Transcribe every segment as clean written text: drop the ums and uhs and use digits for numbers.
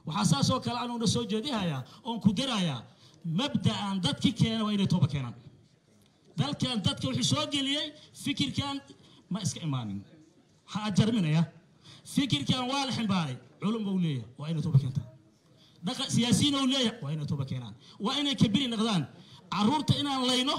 وحساسه كلا أنا ونسوي جديها يا أون كدرايا مبدأ أن دتك كان وين توبة كان ذلك أن دتك وحسوق لي فكر كان ما إسك إيمان حاجر منه يا فكر كان والح الباري علوم بولية وين توبة كانت دق سياسيين ولية وين توبة كان وين كبير نقدان عرورت إن لينه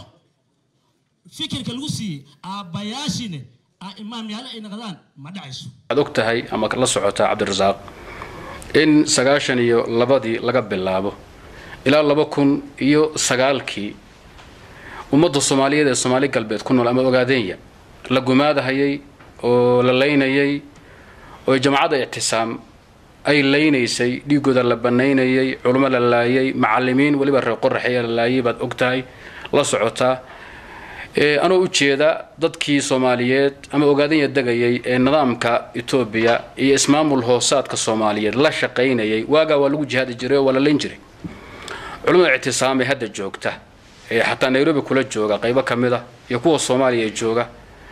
فكر كلوسي أبياشينه إمام يلا إن نقدان ما دعيش أدوكتهاي أما كلا سعوتا عبد الرزاق إن سجاشن يو لبادي لقب اللعبه إلى لبكون يو سجالكي ومضى الصومالية الصومالي قلبت كنا الأمة وقادية لجماعة هي وللين هي وجماعة اعتصام أي لين يسي دي جود اللبنين هي علماء للاي معلمين ولي بره قرحية للاي بعد أكتاي لا سعوتا أنا أوجيدا ضدكي صوماليات أما وقادية دقيقة النظام كإثيوبيا اسمام الهوسات كصوماليات لا شقين هي واقع ولو جهاد الجري ولا لينجري علماء اعتصامي هذا جوجته حتى نيروبي كل جوجا قيبة كمدة يكون الصومالي جوجا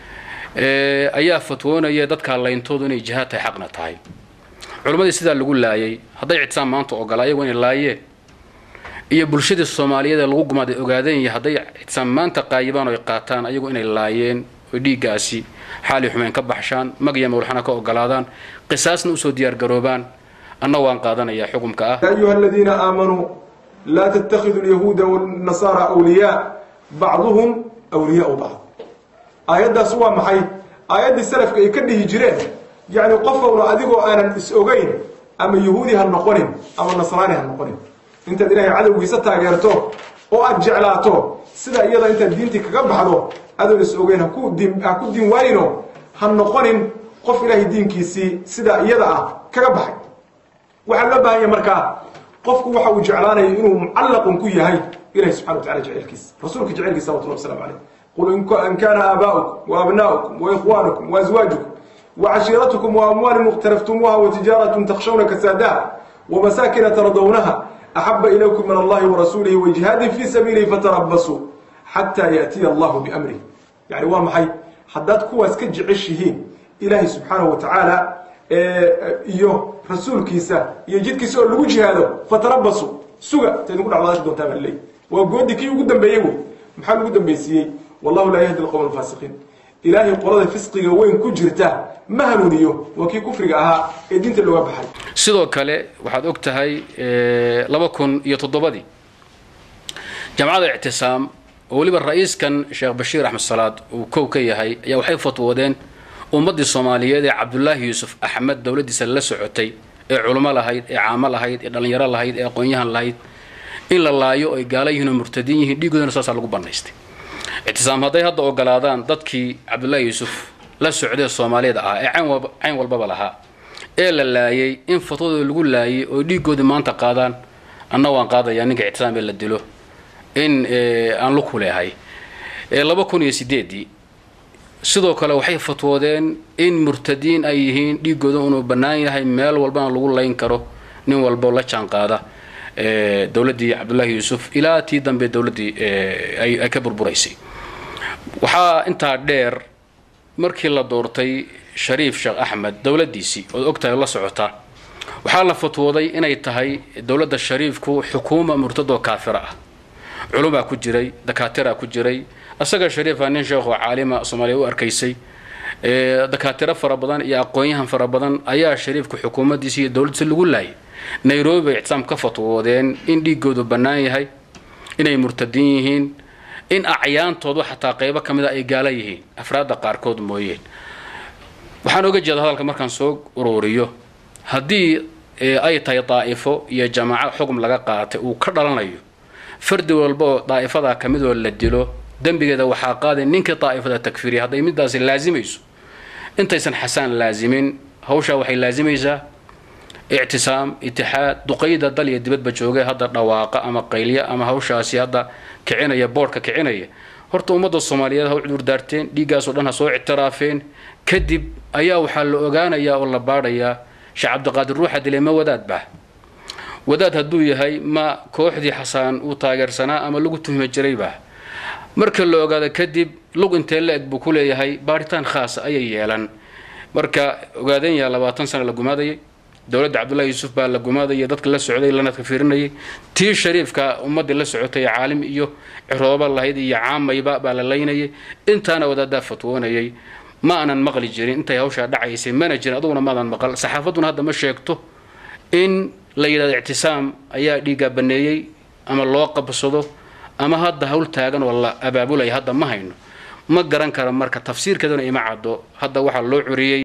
أيها فتوون أيها ضدك الله ينتظرون جهات حقنا تاي علماء السيد اللي يقول لا يي هذا اعتصام ما أنتوا قال وين لا يي هي برشيد الصومالية اللي يقوم هذا أقادين هذا اعتصام ما أنت قايبان ويقاتان أيها وين اللايين ودي قاسي حالي حمين كبحشان مقيم والحنا كأقلادان قصاص نوسو ديار قروبان النوان قادنا يا حكم كأ أيها الذين آمنوا لا تتخذوا اليهود والنصارى أولياء بعضهم أولياء بعض آيات سوا محي آيات السلف كده هجرين يعني قفوا أديكوا أنا إسأوجين أما يهودي هالنقرين أما النصراني هالنقرين أنت دينا عدو ويساتها غيرته أو أجعلاته سيدا إيضا أنت دينتك كقبحه هذا إسأوجين هكو دين وينه هالنقرين قف إلهي دين كيسي سيدا إيضا كقبح وحلبها يا مركا قفك waxa uu jeclaanay inuu mucallaq ku yahay Ilaahay subhanahu wa ta'ala jaceelkiisa rasuulka jaceelkiisa sallallahu alayhi wa sallam qul in kana aba'ukum wa abna'ukum wa ikhwanukum wa azwajukum wa 'ashiratukum wa amwalun iqtaraftumuha wa tijaratun takhshawna kasadaha wa masakin tardawnaha ahabba ilaykum min Allahi wa rasulihi wa jihadin fi sabilihi fatarabbasu hatta ya'ti Allahu bi amrihi yani waa maxay haddaad kuwaas ka jeceshihiin Ilaahay subhanahu wa ta'ala iyo rasuulkiisa iyo jidkiisa oo lagu jihaado fatarabbasu suga tay ugu dhacdaasho doontaa balay waa goodikii ugu dambeeyay maxaa ugu dambeysiyay wallahu la yahdi alqawm alfasiqin ilaahi qolada fisqiga weyn ku jirta ma hanuuniyo waa kii kufriga ahaa ee diinta looga baxay sidoo kale waxaad og tahay 2007 jamacada ictisaam oo waliba ra'iiskan Sheekh Bashiir Ahmed Salaad uu koow ka yahay ayaa waxay fatwoodeen ummadii Soomaaliyeed ee Cabdullaahi Yuusuf Axmed dawladiisa la socotay ee culimo lahayd ee caamo lahayd ee dhalinyaro lahayd ee aqoonyahan lahayd in la laayo ay gaalayihiin murtadiin yihiin dhiigoodana saas lagu banaystay ictisaam haday hadda ogolaadaan dadkii Cabdullaahi Yuusuf la socday Soomaaliyeed ah ee cayn walba lahaa ee la laayay in fatwada lagu laayay oo dhiigooda maanta qaadaan anna waan qaadayaa ninka ictisaam la dilo in aan lu kuleeyahay 2008 sidoo kale waxay fatwoodeen in murtadiin ay yihiin dhiigooda inuu banaan yahay meel walba lagu layn karo nin walba la jaan qaada dawladii Cabdullaahi Yuusuf ilaa tii dambe dawladii ay ka burburaysay waxa inta dheer markii la doortay Shariif Sheekh Axmed dawladiisii oo ogtahay la socota waxa la fatwooday inay tahay dawladda Shariifku xukuuma murtado kaafir ah culuma ku jiray dakaatira ku jiray asaga Shariifa nin sheekh caalima Soomaaliya u arkaysay dakaatira fara badan iyo aqoonyahan fara badan ayaa Shariifku xukuumaddiisa iyo dawladdiisa lagu laayay Nairobi ictisaam ka fatwoodeen in dhiigoodu banaan yahay inay murtadiin yihiin in acyaantoodu xataa qaybo kamid ah ay gaala yihiin afraadda qaarkood mooyeen waxaan oga jeedaa hadalka markaan soo ururiyo haddii ay tahay taa'ifo iyo jamaaco xukun laga qaatay uu ka dhalanayo فرد والبو طائفة كمدو اللدلو دنبيجا وحاقاد نينك طائفة تكفيري هذا يمداس اللازم يسو انت يسن حسان لازمين هوشا وحي لازم يسا اعتصام اتحاد دقيدة ضل يدبت بجوجة هذا رواقة أما قيلية أما هوشا سي هذا كعنية بوركا كعنية هرتو مدى الصومالية هو عدور دارتين ديقا سودانها سوء اعترافين كدب ايا وحال اوغانا يا والله بار يا شعب دقادر روحة دلي ما وداد به wadaad haduu yahay ma kooxdii xasaan uu taageersanaa ama lagu tuhmay jiray baa marka la ogaado kadib lug intee la eg buu ku leeyahay baaritaan khaas ay yeelan marka ogaadeen ya 20 sano la gumaaday dowladda Cabdullaahi Yuusuf baa la gumaaday dadka la socday lana ka fiirinayay tii shariifka ummadii la socotay caalim iyo cirooba lahayd iyo caamayba baa la leynayay intaana wadaada fatwoonayay ma aanan maqli jirin intay hawsha dhacaysay mana jirin aduguna ma aanan maqal saxaafaduna hadda ma sheegto in la yiraahdo ictisaam ayaa dhiiga baneeyay ama loo qabsado ama hadda hawl taagan walla abaabulay hadda ma hayno ma garan kara marka tafsiirkeeduna ima caddo hadda waxa loo curiyay